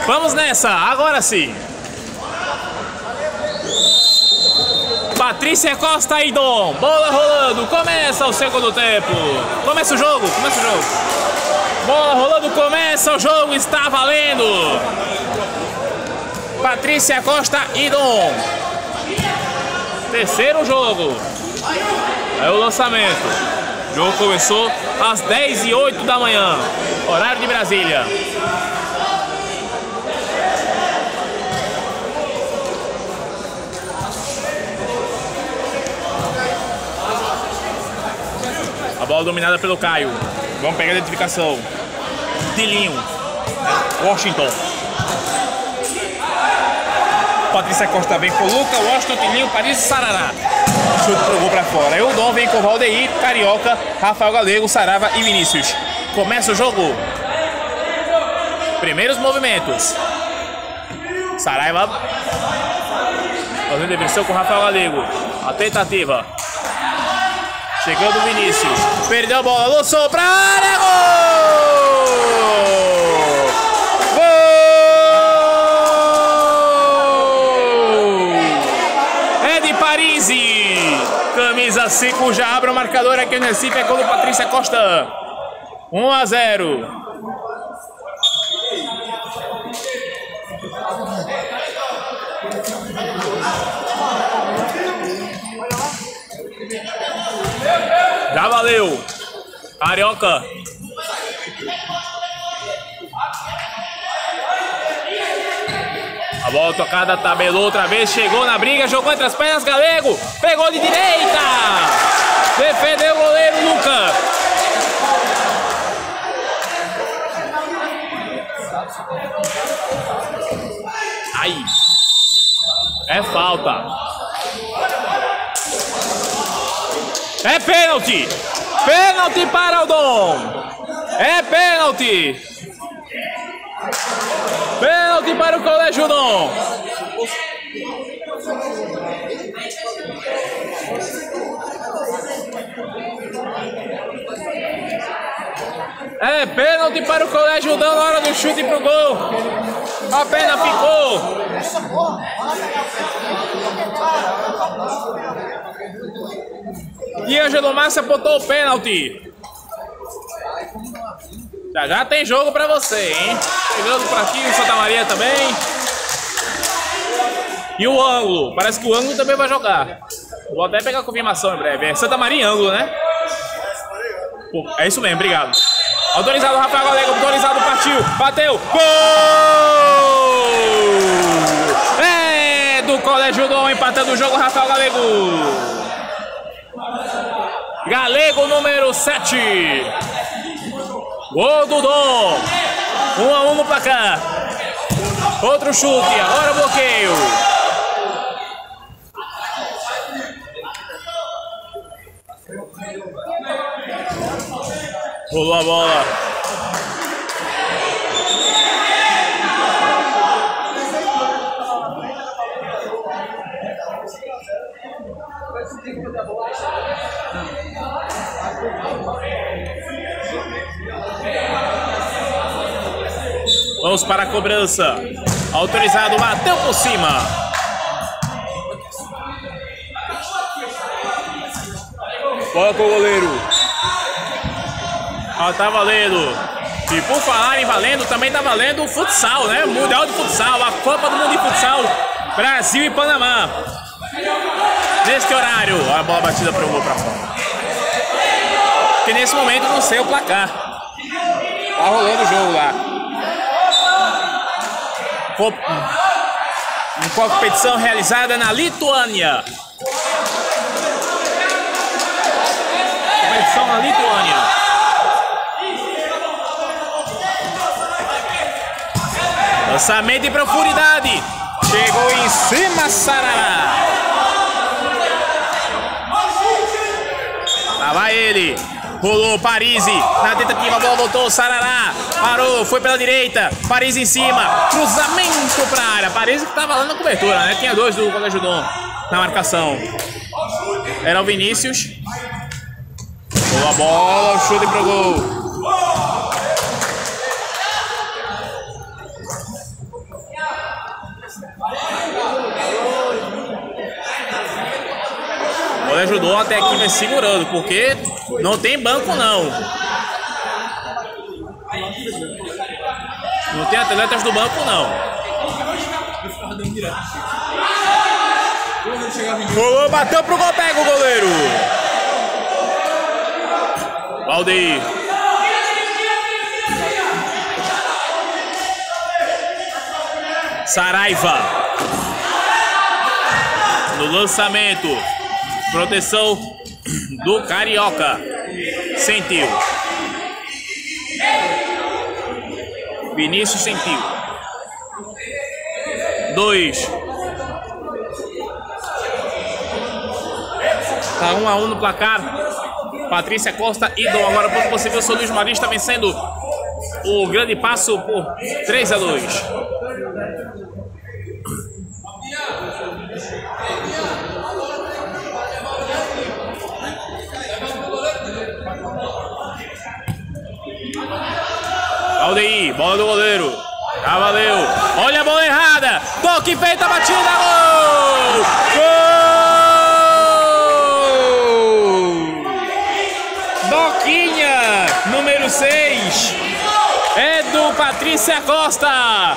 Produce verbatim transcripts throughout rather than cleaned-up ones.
Vamos nessa, agora sim. Patrícia Costa e Dom. Bola rolando, começa o segundo tempo. Começa o jogo, começa o jogo. Bola rolando, começa o jogo, está valendo. Patrícia Costa e Dom. Terceiro jogo. É o lançamento. O jogo começou às dez e oito da manhã, horário de Brasília. A bola dominada pelo Caio. Vamos pegar a identificação. Tilinho. Washington. Patrícia Costa vem com Luca, Washington, Tilinho, Paris e Sarará. Chute pro gol pra fora. Aí o Dom vem com Valdeir, Carioca, Rafael Galego, Sarava e Vinícius. Começa o jogo. Primeiros movimentos. Saraiva fazendo inversão com Rafael Galego. A tentativa. Chegando o Vinícius. Perdeu a bola. Lançou pra área. Gol! Gol! É de Parisi. Camisa cinco já abre o marcador aqui no Recife. É gol do Patrícia Costa. um a zero. Já valeu. Carioca. A bola tocada, tabelou outra vez, chegou na briga, jogou entre as pernas, Galego, pegou de direita. Defendeu o goleiro Luca. Aí. É falta. É pênalti! Pênalti para o Dom! É pênalti! Pênalti para o Colégio Dom! É pênalti para o Colégio Dom na hora do chute pro gol! A perna ficou! E Ângelo Márcio apontou o pênalti. Já já tem jogo pra você, hein? Chegando por aqui o Santa Maria também. E o ângulo. Parece que o ângulo também vai jogar. Vou até pegar a confirmação em breve. É Santa Maria e ângulo, né? Pô, é isso mesmo, obrigado. Autorizado o Rafael Galego. Autorizado, partiu. Bateu. Gol! É do Colégio Dom empatando o jogo, Rafael Galego. Galego número sete. Gol do Dom. um a um no placar. Outro chute, agora o bloqueio. Rolou a bola. Vamos para a cobrança. Autorizado, bateu por cima. Bola com o goleiro. Ó, tá valendo. E por falar em valendo, também tá valendo o futsal, né? O Mundial de Futsal, a Copa do Mundo de Futsal. Brasil e Panamá. Neste horário, ó, a bola batida para o gol para fora. Que nesse momento não sei o placar. Tá rolando o jogo lá. Uma competição realizada na Lituânia. Competição na Lituânia. Lançamento em profundidade. Chegou em cima, Sarará. Lá vai ele. Rolou Parisi. Na tentativa, a bola voltou. Sarará. Parou. Foi pela direita. Parisi em cima. Cruzamento pra área. Parisi que tava lá na cobertura, né? Tinha dois do Colégio Dom na marcação. Era o Vinícius. Rolou a bola. Chute pro gol. vou até aqui me segurando, porque não tem banco não. Não tem atletas do banco não. Rolou, bateu pro gol, pega o goleiro. Valdeir. Saraiva. No lançamento. Proteção do Carioca. Sentiu. Vinícius sentiu. Dois. Tá um a um no placar. Patrícia Costa e Dom. Agora, por possível, o São Luís Maria está vencendo o Grande Passo por três a dois. Valdeir, bola do goleiro. Já valeu. Olha a bola errada. Toque feita, batida, gol! Gol! Doquinha, número seis. É do Patrícia Costa.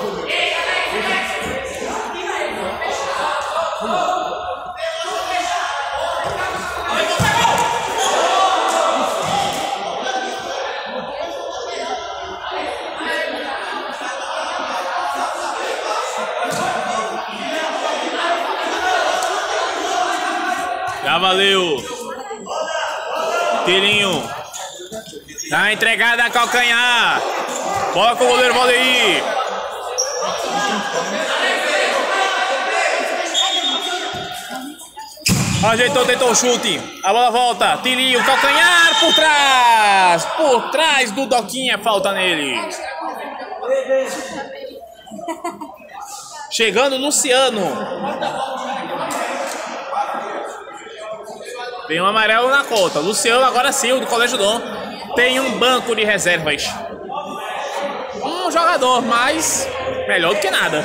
Já valeu. Tirinho. Tá entregada a calcanhar. Bola com o goleiro Valdeir. Ajeitou, tentou o chute. A bola volta. Tirinho, calcanhar por trás. Por trás do Doquinha. Falta nele. Chegando Luciano. Tem um amarelo na conta. Luciano, agora sim, o do Colégio Dom, tem um banco de reservas. Um jogador, mas melhor do que nada.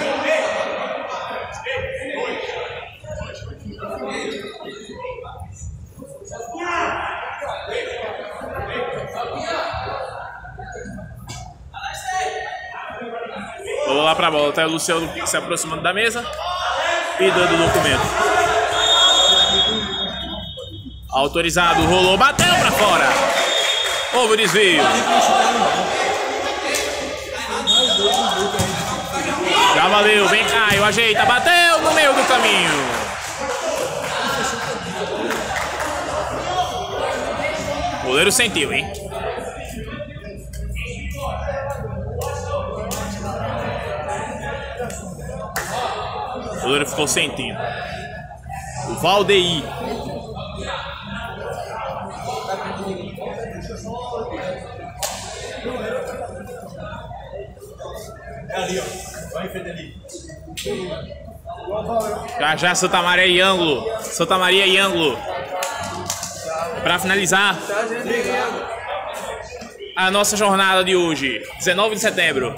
Vou lá pra bola. Tá o Luciano se aproximando da mesa e dando o documento. Autorizado, rolou, bateu pra fora. Houve o desvio. Já valeu, vem Caio, ajeita, bateu no meio do caminho. O goleiro sentiu, hein? O goleiro ficou sentindo. O Valdeir. Já já Santa Maria e ângulo. Santa Maria e ângulo. Para finalizar a nossa jornada de hoje, dezenove de setembro.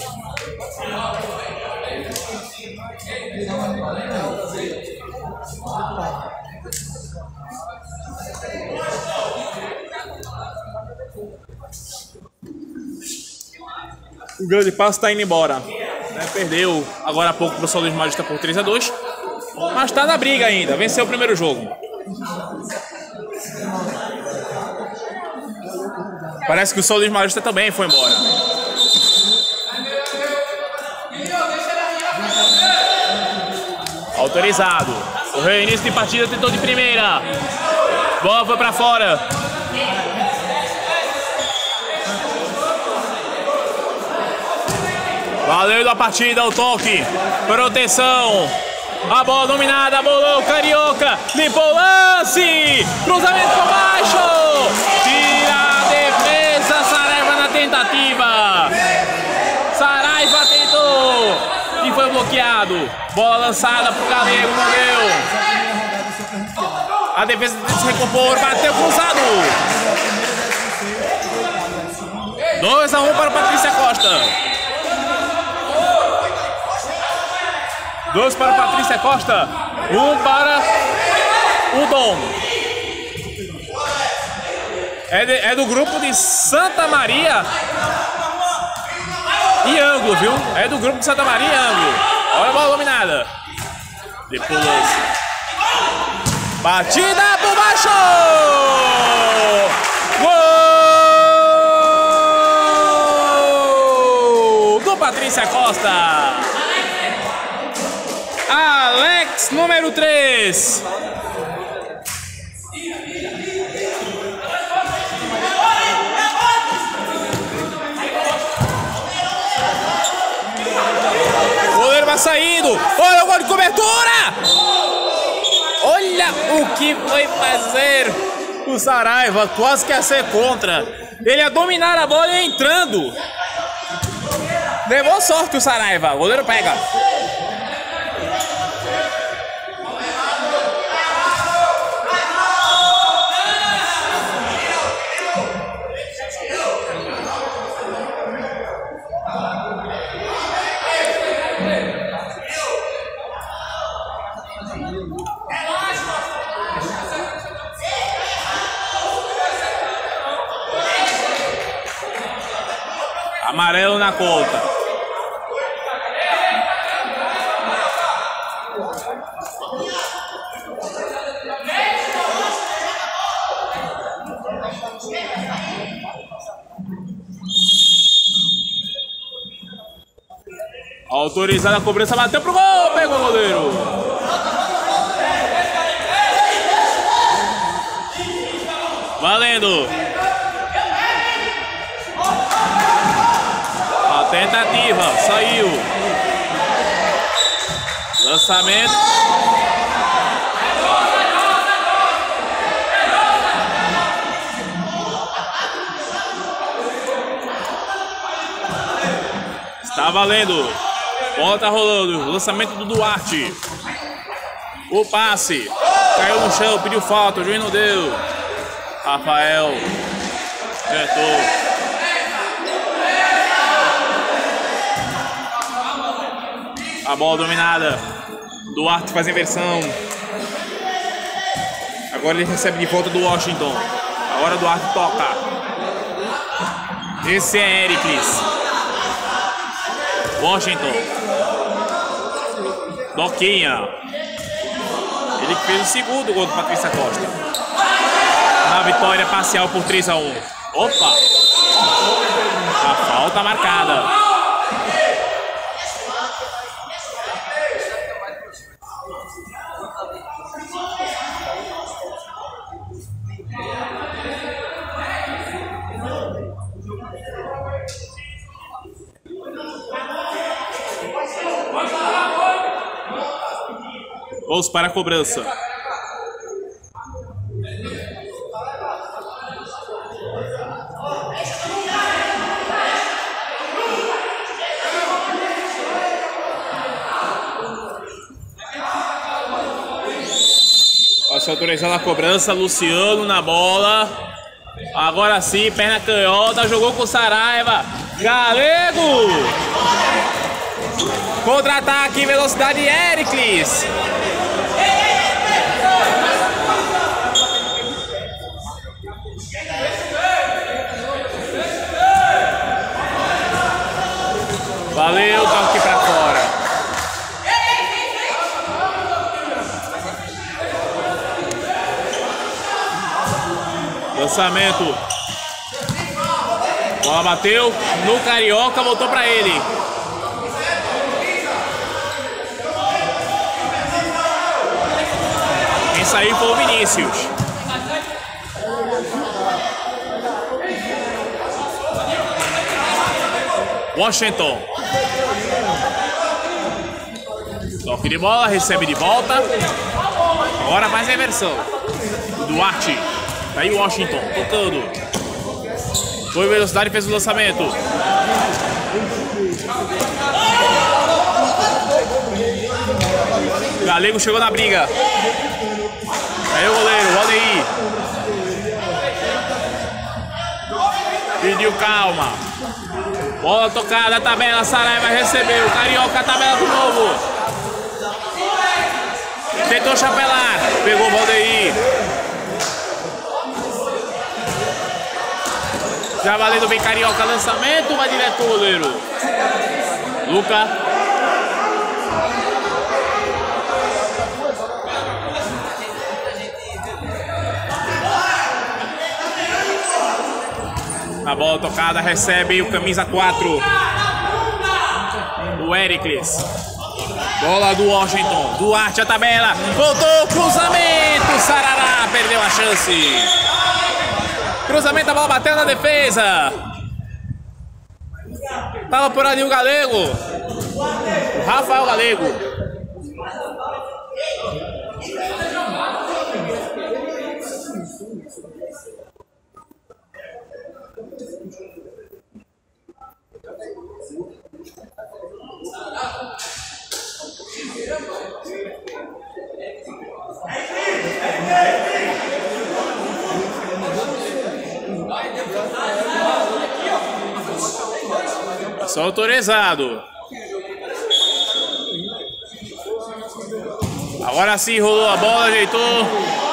O Grande Passo está indo embora. Né? Perdeu agora há pouco para o São Luís Marista por três a dois. Mas está na briga ainda. Venceu o primeiro jogo. Parece que o São Luís Marista também foi embora. Autorizado. O reinício de partida tentou de primeira. Bola foi para fora. Valeu da partida, o toque, proteção, a bola dominada, bolou o Carioca, limpou o lance, cruzamento por baixo, tira a defesa, Saraiva na tentativa, Saraiva tentou e foi bloqueado, bola lançada pro Galego, não deu, a defesa tenta se recompor, bateu cruzado, dois a um para Patrícia Costa. Dois para Patrícia Costa, um para o Dom. É, de, é do grupo de Santa Maria e ângulo, viu? É do grupo de Santa Maria e ângulo. Olha a bola dominada. Depois lance. Batida por baixo! Gol! Do Patrícia Costa. Alex, número três. O goleiro vai saindo. Olha o gol de cobertura. Olha o que foi fazer o Saraiva. Quase que ia ser contra. Ele ia dominar a bola e entrando. Levou sorte o Saraiva. O goleiro pega. Amarelo na conta. Autorizada a cobrança, bateu pro gol, pegou o goleiro. Valendo. A tentativa, saiu. Lançamento. Está valendo. Bola tá rolando. Lançamento do Duarte. O passe. Caiu no chão, pediu falta. O juiz não deu. Rafael. Acertou. A bola dominada. Duarte faz inversão. Agora ele recebe de volta do Washington. Agora o Duarte toca. Esse é Ericles. Washington. Doquinha. Ele fez o segundo gol do Patrícia Costa. Na vitória parcial por três a um. Opa! A falta marcada. Vamos para a cobrança. Vai ser autorizada a cobrança. Luciano na bola. Agora sim, perna canhota. Jogou com o Saraiva. Galego. Contra-ataque, velocidade, Ericles. Valeu, toque pra fora. Lançamento. Bola bateu no Carioca, voltou pra ele. Quem saiu foi o Vinícius. Washington. Toque de bola, recebe de volta. Agora faz a inversão. Duarte. Tá aí o Washington, tocando. Foi velocidade e fez o lançamento. Galego chegou na briga. Aí o goleiro, Valdeir. Pediu calma. Bola tocada, a tabela, Saraiva recebeu. Carioca, a tabela de novo. Tentou chapelar. Pegou o Valdeir. Já valendo bem Carioca, lançamento, vai direto o goleiro. Luca. A bola tocada, recebe o camisa quatro. O Éricles. Bola do Washington. Duarte a tabela. Voltou, cruzamento. Sarará perdeu a chance. Cruzamento, a bola bateu na defesa. Tava por ali o Galego. O Rafael Galego. Só autorizado. Agora sim, rolou a bola, ajeitou.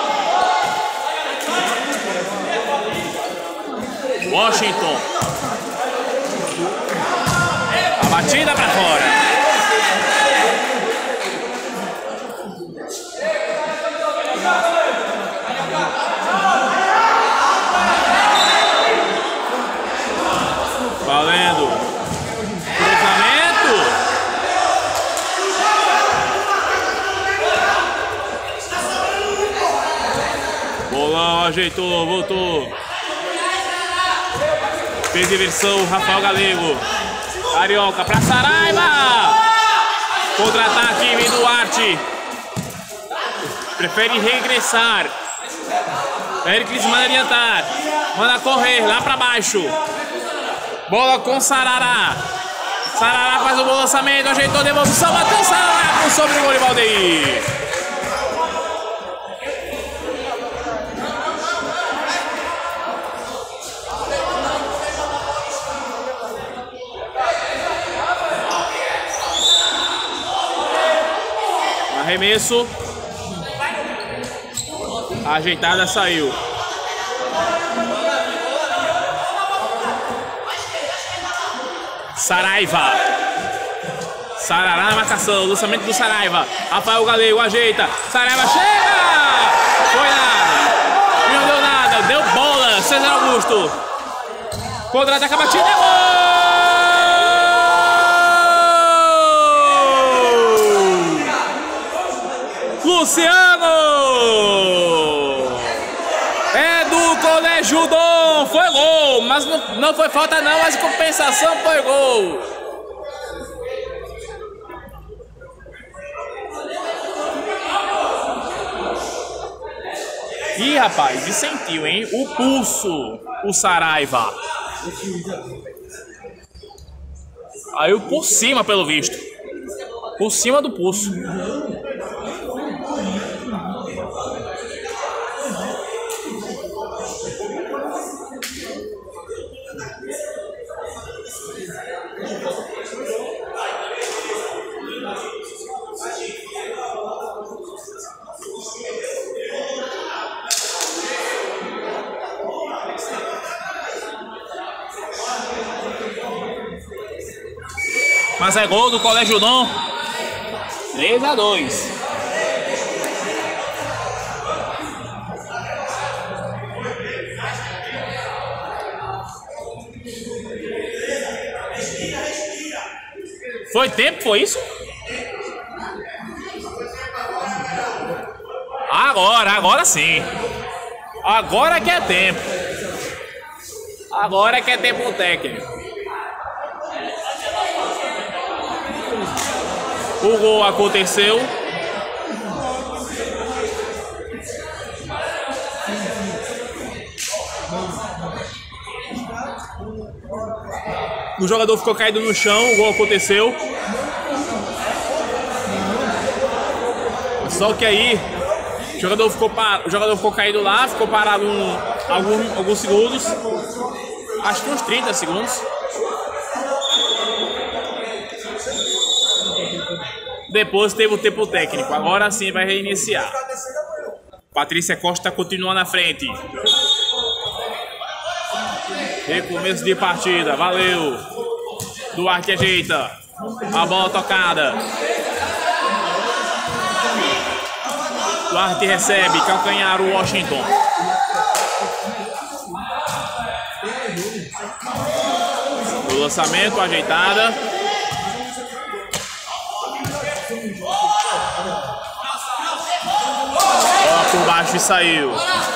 Washington. A batida para fora. Valendo. Bolão, ajeitou, voltou. Fez inversão, Rafael Galego. Carioca pra Saraiva. Contra-ataque, vem Duarte. Prefere regressar. Éricles manda adiantar. Manda correr lá pra baixo. Bola com Sarará. Sarará faz o bom lançamento, ajeitou a devolução, bateu Sarará sobre o gol de Valdeir. Arremesso. A ajeitada saiu. Saraiva. Sarará na marcação. Lançamento do Saraiva. Rafael Galego ajeita. Saraiva chega! Foi nada. Não deu nada. Deu bola. César Augusto. Contra-ataque a batida. Gol! Luciano! É do Colégio Dom. Foi gol. Mas não, não foi falta não. Mas em compensação foi gol. Ih, rapaz, e sentiu, hein? O pulso, o Saraiva. Aí por cima, pelo visto. Por cima do pulso. Mas é gol do Colégio Dom. três a dois. Foi tempo, foi isso? Agora, agora sim. Agora que é tempo. Agora que é tempo técnico. O gol aconteceu. O jogador ficou caído no chão, o gol aconteceu. Só que aí o jogador ficou, par... o jogador ficou caído lá, ficou parado um... alguns... alguns segundos. Acho que uns trinta segundos. Depois teve o tempo técnico. Agora sim vai reiniciar. Patrícia Costa continua na frente. Recomeço de partida, valeu. Duarte ajeita. A bola tocada. Duarte recebe, calcanhar o Washington. O lançamento, ajeitada. Bola por baixo e saiu.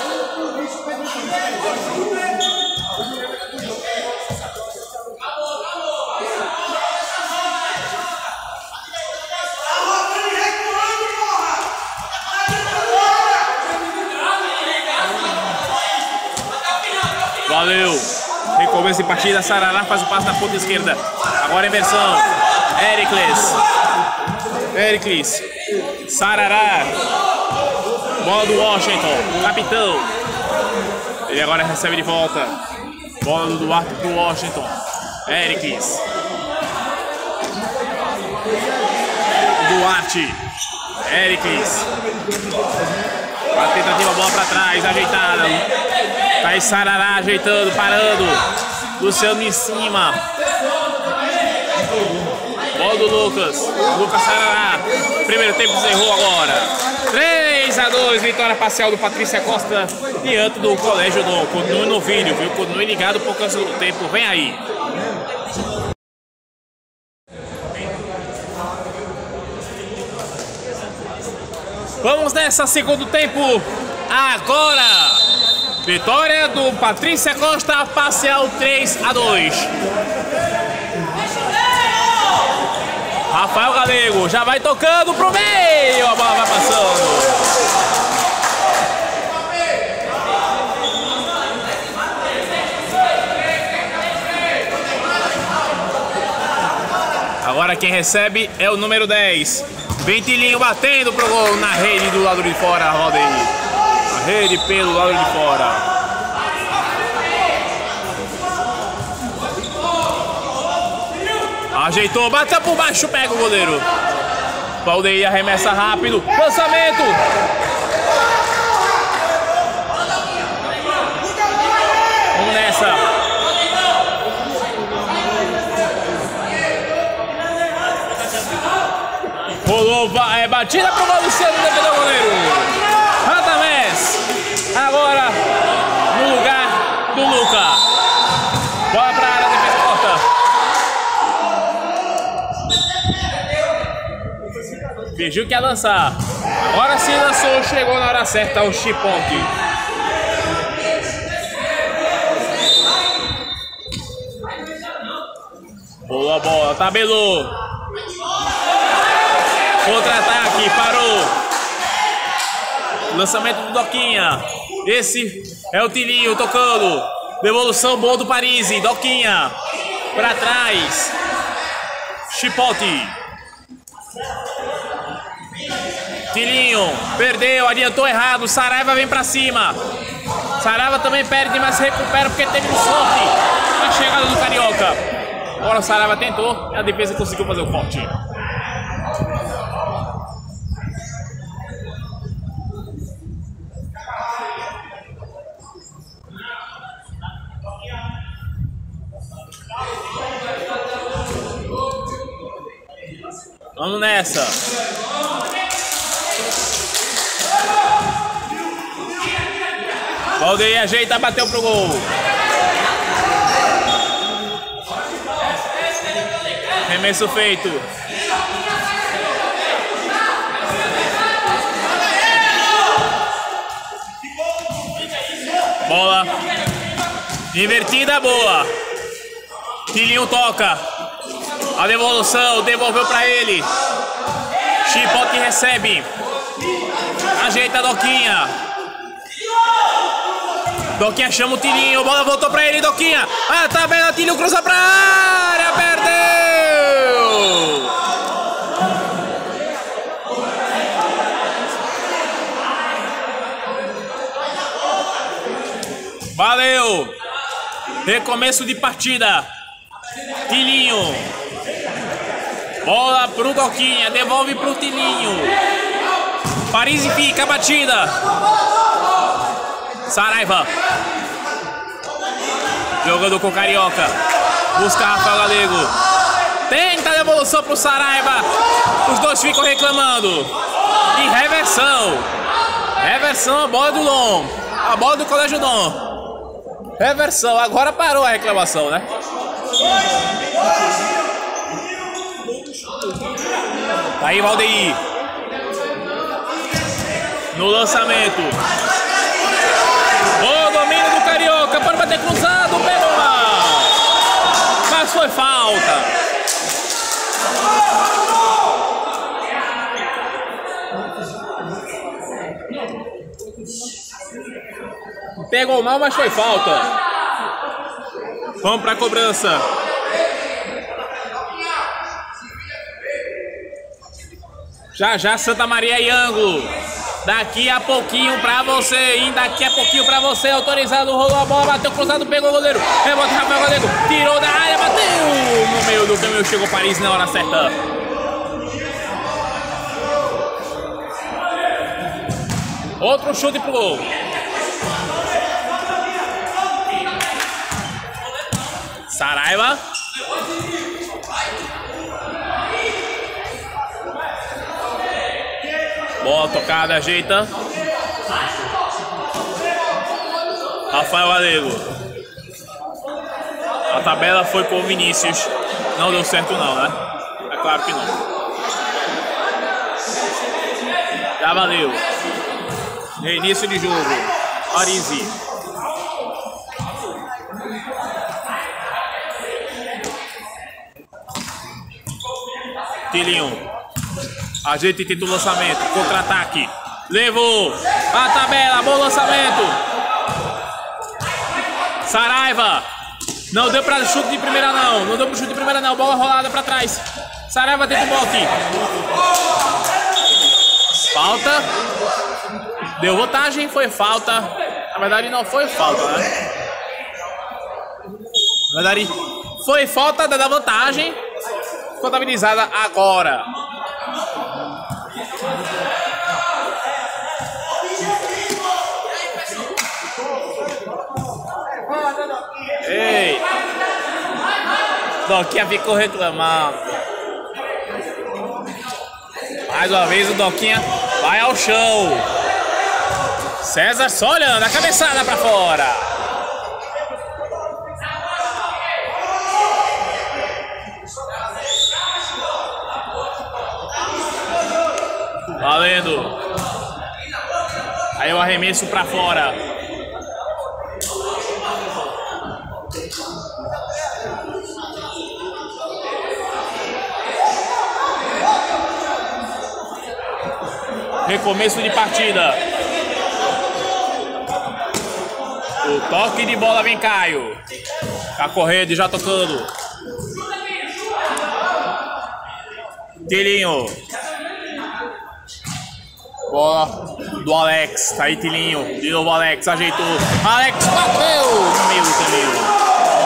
Valeu. Recomeço de partida. Sarará faz o passe na ponta esquerda. Agora inversão. Ericles. Ericles. Sarará. Bola do Washington. Capitão. Ele agora recebe de volta. Bola do Duarte pro Washington. Ericles. Duarte. Ericles. A tentativa, bola pra trás. Ajeitada. Tá aí Sarará ajeitando, parando. Luciano em cima. Bola do Lucas. Lucas Sarará. Primeiro tempo encerrou agora. três a dois. Vitória parcial do Patrícia Costa diante do Colégio Dom. Continue no vídeo, viu? Continue ligado por causa do tempo. Vem aí. Vamos nessa, segundo tempo. Agora. Vitória do Patrícia Costa, parcial três a dois. Rafael Galego já vai tocando pro meio, a bola vai passando. Agora quem recebe é o número dez. Ventilinho batendo pro gol na rede do lado de fora, roda aí. Rede pelo lado de fora. Ajeitou, bateu por baixo, pega o goleiro. Valdeir arremessa rápido. Lançamento. Vamos nessa. Rolou, é batida pro gol, Luciano defendeu o goleiro. Radamés, agora no lugar do Luca. Bola pra área, defesa corta. Fingiu que ia lançar. Agora sim lançou, chegou na hora certa o Chiponte. Boa bola, tabelou. Contra-ataque, parou. Lançamento do Doquinha. Esse é o Tilinho tocando. Devolução boa do Parisi. Doquinha. Pra trás. Chipote. Tilinho. Perdeu. Adiantou errado. Saraiva vem pra cima. Saraiva também perde, mas recupera porque teve sorte na chegada do Carioca. Agora o Saraiva tentou. E a defesa conseguiu fazer o corte. Vamos nessa. Valdeir ajeita, bateu pro gol. Remesso feito. Bola. Invertida, boa. Tilinho toca. A devolução, devolveu pra ele. Chipote recebe. Ajeita a Doquinha. Doquinha chama o Tilinho. Bola voltou pra ele, Doquinha. Ah, tá vendo? Tilinho cruza pra área. Perdeu. Valeu. Recomeço de partida. Tilinho. Bola pro Doquinha, devolve pro Tilinho. Parisi fica, batida. Saraiva. Jogando com o Carioca. Busca Rafael Galego. Tenta a devolução pro Saraiva. Os dois ficam reclamando. E reversão. Reversão, a bola do Dom. A bola do Colégio Dom. Reversão. Agora parou a reclamação, né? Tá aí Valdeir. No lançamento. O domínio do Carioca. Pode bater cruzado. Pegou mal. Mas foi falta. Pegou mal, mas foi falta. Vamos pra cobrança. Já já Santa Maria e ângulo. Daqui a pouquinho pra você, hein? Daqui a pouquinho pra você. Autorizado, rolou a bola, bateu cruzado, pegou o goleiro. Rebote, Rafael Galego, tirou da área, bateu no meio do caminho, chegou Paris na hora certa. Outro chute pro gol. Saraiva. Bola tocada, ajeita. Rafael Galego. A tabela foi com o Vinícius. Não deu certo não, né? É claro que não. Já valeu. Reinício de jogo. Arizi. Tilinho. Ajeita e tenta o lançamento. Contra-ataque. Levou. A tabela. Bom lançamento. Saraiva. Não deu para chute de primeira não. Não deu para chute de primeira não. Bola rolada para trás. Saraiva tenta o bloque. Falta. Deu vantagem. Foi falta. Na verdade não foi falta, né? Na verdade foi falta da vantagem. Contabilizada agora. Ei! Doquinha ficou reclamando. Mais uma vez o Doquinha vai ao chão. César só olhando, a cabeçada pra fora. Valendo. Aí o arremesso pra fora. Recomeço de partida. O toque de bola vem Caio. Tá correndo e já tocando. Tilinho. Bola do Alex. Tá aí Tilinho. De novo Alex. Ajeitou. Alex bateu no meio do caminho.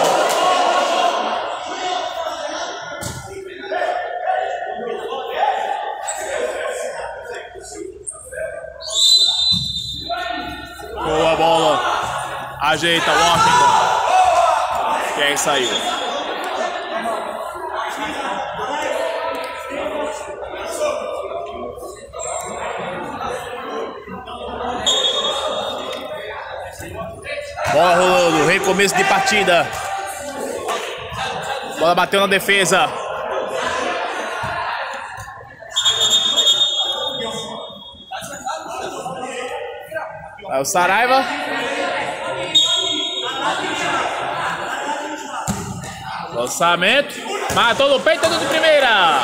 Boa bola. Ajeita Washington. Quem saiu? Bola rolando. Recomeço de partida. Bola bateu na defesa. Aí o Saraiva. Lançamento. Matou no peito de primeira.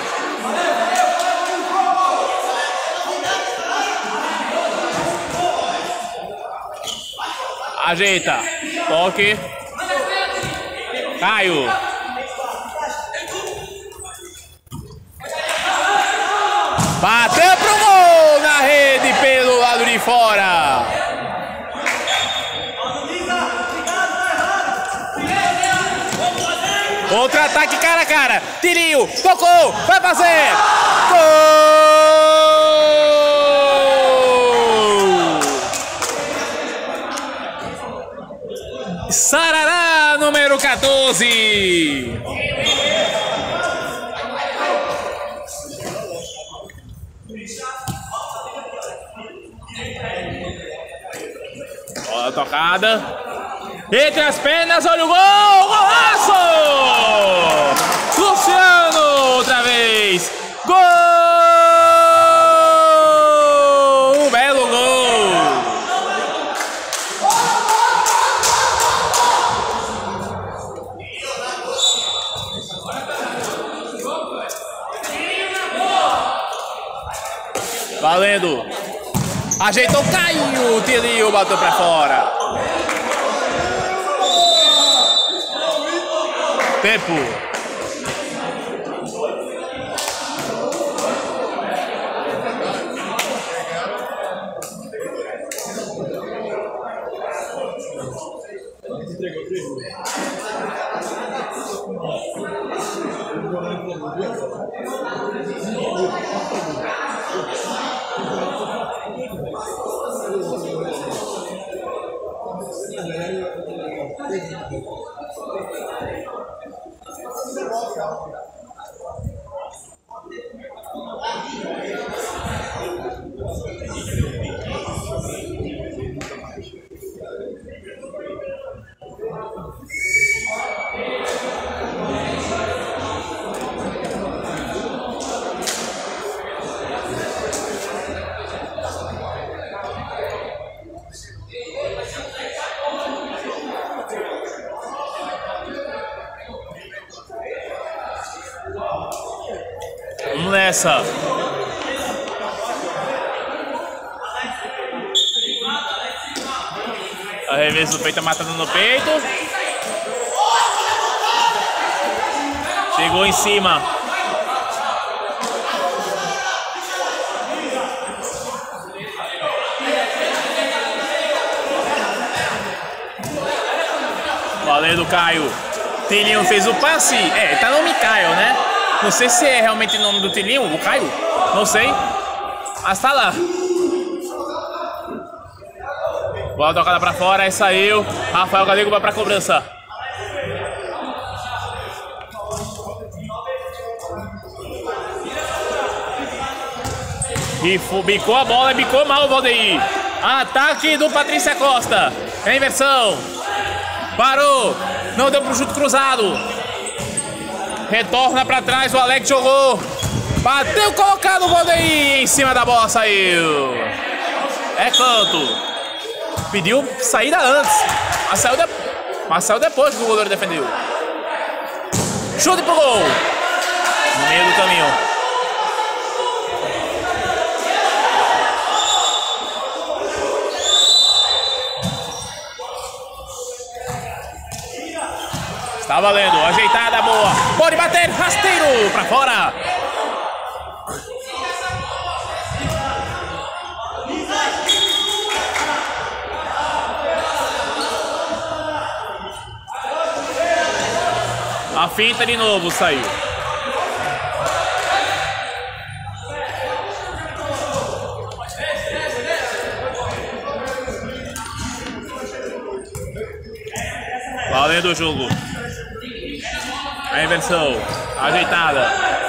Ajeita. Toque. Caio. Bateu pro gol na rede pelo lado de fora. Outro ataque cara a cara. Tilinho. Tocou. Vai fazer. Gol! Sarará, número quatorze. Bola tocada. Entre as pernas, olha o gol! Golaço! Luciano, outra vez. Gol! Um belo gol! Valendo! Ajeitou, caiu! O Tilinho bateu pra fora. Tempo. Vamos nessa. Arremesso do peito, matando no peito. Chegou em cima. Valendo, Caio. Tilinho fez o passe. É, tá no Caio, né? Não sei se é realmente o nome do Tilinho, o Caio. Não sei. Mas tá lá. Bola tocada pra fora, aí saiu. Rafael Galego vai pra cobrança. E bicou a bola, bicou mal o Valdeir. Ataque do Patrícia Costa. É inversão. Parou. Não deu pro chute cruzado. Retorna pra trás, o Alex jogou. Bateu colocado o Valdeir. Em cima da bola saiu. É canto. Pediu saída antes. Mas saiu, de... Mas saiu depois que o goleiro defendeu. Chute pro gol. No meio do caminho. Tá valendo, ajeitada, boa. Pode bater, rasteiro, pra fora. A finta de novo, saiu. Valendo o jogo. A inversão, ajeitada.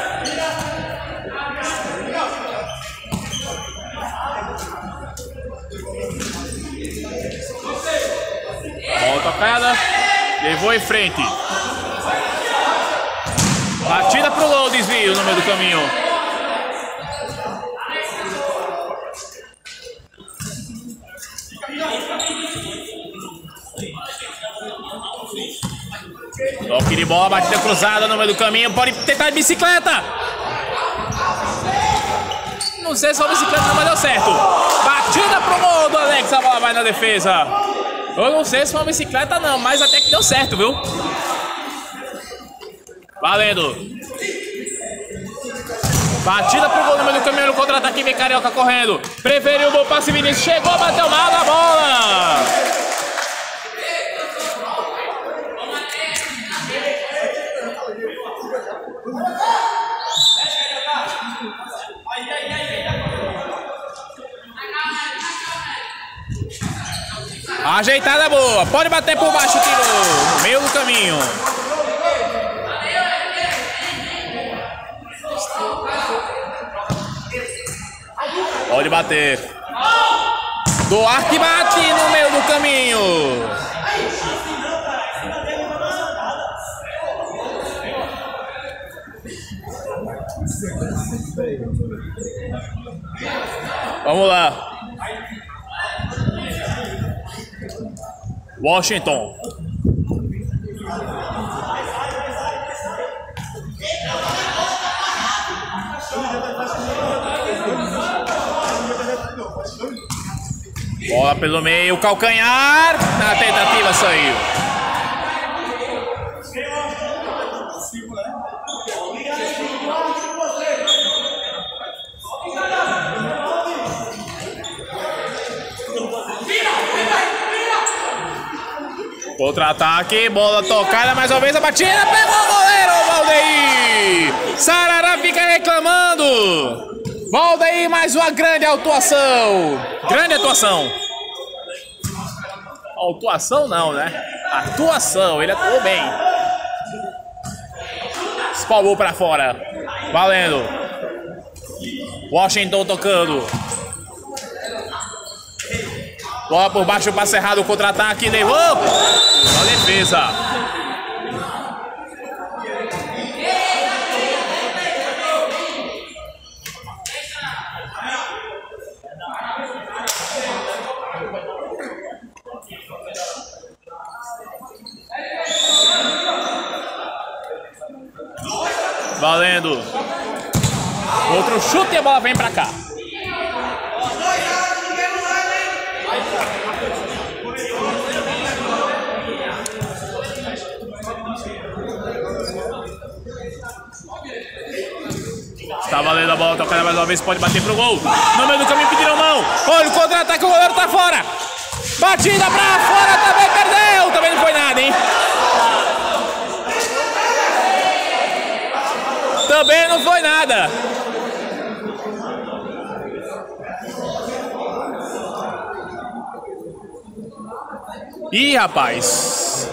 Bola tocada, levou em frente. Batida pro gol, desvio no meio do caminho. Toque de bola, batida cruzada no meio do caminho. Pode tentar de bicicleta. Não sei se foi bicicleta, não, mas deu certo. Batida pro gol do Alex, a bola vai na defesa. Eu não sei se foi uma bicicleta, não, mas até que deu certo, viu? Valendo. Batida pro gol no meio do caminho, no contra-ataque, vem Carioca correndo. Preferiu o bom passe, Vinícius chegou, bateu mal na bola. Ajeitada boa. Pode bater por baixo, tirou. No meio do caminho. Pode bater. Duarte bate no meio do caminho. Vamos lá. Washington. Bola pelo meio, calcanhar. Na tentativa saiu. Contra-ataque, bola tocada, mais uma vez a batida, pegou o goleiro, Valdeir! Sarará fica reclamando. Valdeir, mais uma grande atuação. Grande atuação. Atuação não, né? Atuação, ele atuou bem. Espalmou pra fora. Valendo. Washington tocando. Bola por baixo, passe errado, contra-ataque, levou. A defesa. Valendo. Outro chute e a bola vem pra cá. Tá valendo a bola, tocando mais uma vez, pode bater pro gol. No meio do caminho pediram mão. Olha o contra-ataque, o goleiro tá fora. Batida pra fora, também perdeu. Também não foi nada, hein? Também não foi nada. Ih, rapaz.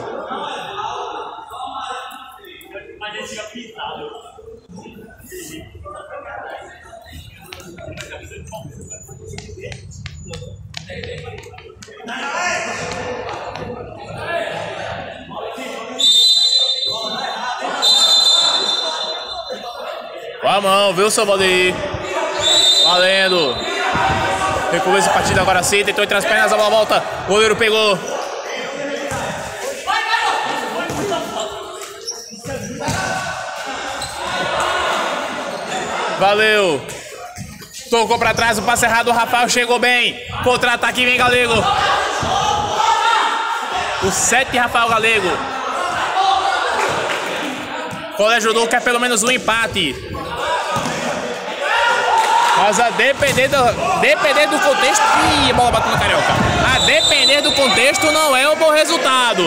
Com a mão, viu, seu Valdeir? Valendo. Recomeço a partida agora sim. Tentou entre as pernas, a bola volta. O goleiro pegou. Valeu. Tocou pra trás, o passe errado. O Rafael chegou bem. Contra-ataque, vem Galego. O sete, Rafael Galego. Colégio Duque quer pelo menos um empate. Mas a depender do, depender do contexto... Ih, a bola bateu no Carioca. A depender do contexto não é um bom resultado.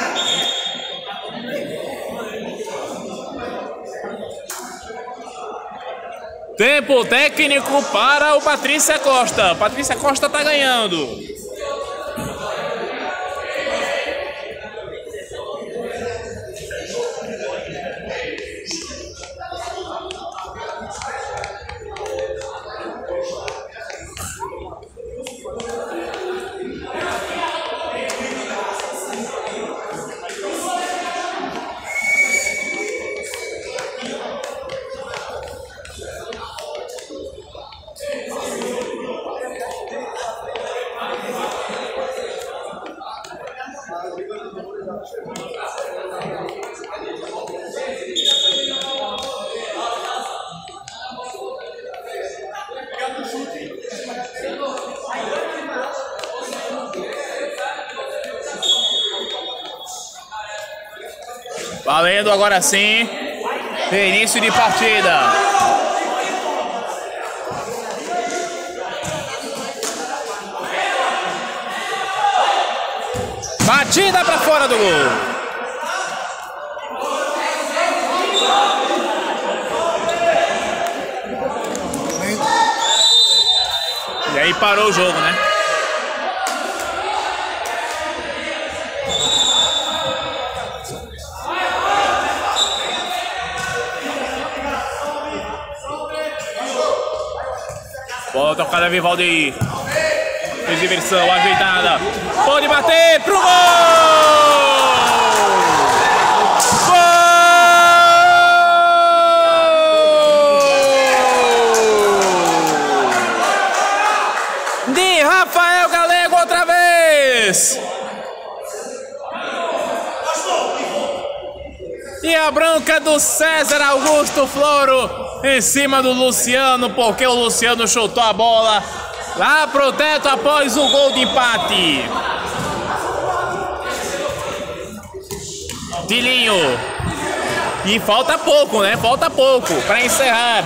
Tempo técnico para o Patrícia Costa. Patrícia Costa tá ganhando. Valendo agora sim. Início de partida. Batida para fora do gol. E aí parou o jogo, né? Bola tocada, vem Valdeir. Fez inversão, ajeitada. Pode bater pro gol! Gol! De Rafael Galego outra vez! E a bronca do César Augusto Floro em cima do Luciano, porque o Luciano chutou a bola lá pro teto após o gol de empate. Tilinho. E falta pouco, né? Falta pouco para encerrar.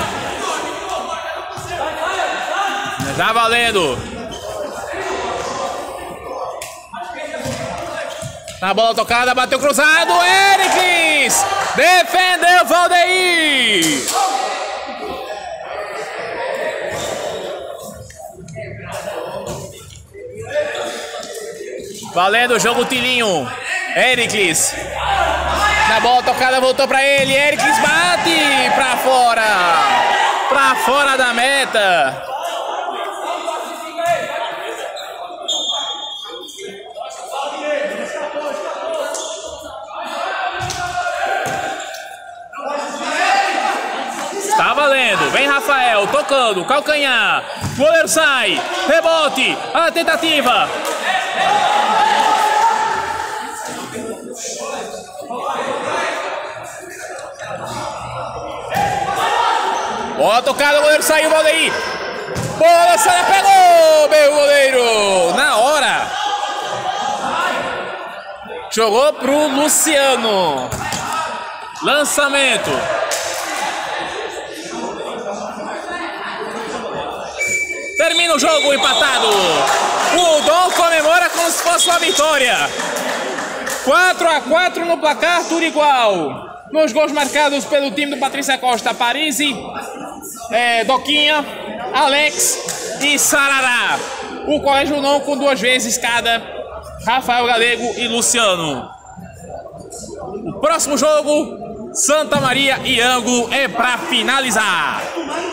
Já valendo. Na bola tocada, bateu cruzado, Éricles! Defendeu Valdeir! Valendo o jogo, Tilinho. Éricles. Na bola tocada, voltou pra ele. Éricles bate pra fora. Pra fora da meta. Tá valendo, vem Rafael, tocando, calcanhar, goleiro sai, rebote, a tentativa. Bola tocada, o goleiro saiu, Valdeir. Bola, sai, pegou, meu goleiro, na hora. Jogou pro Luciano. Lançamento. Termina o jogo empatado. O Dom comemora como se fosse uma vitória. quatro a quatro no placar, tudo igual. Nos gols marcados pelo time do Patrícia Costa, Parisi, é, Doquinha, Alex e Sarará. O Colégio Dom com duas vezes cada, Rafael Galego e Luciano. O próximo jogo, Santa Maria e Ângulo, é para finalizar.